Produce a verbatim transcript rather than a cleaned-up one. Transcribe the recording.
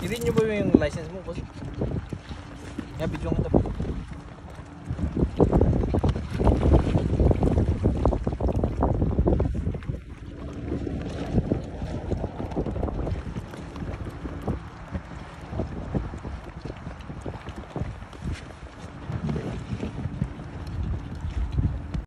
I-renew mo yung license mo, boss. Nga, video nga ito.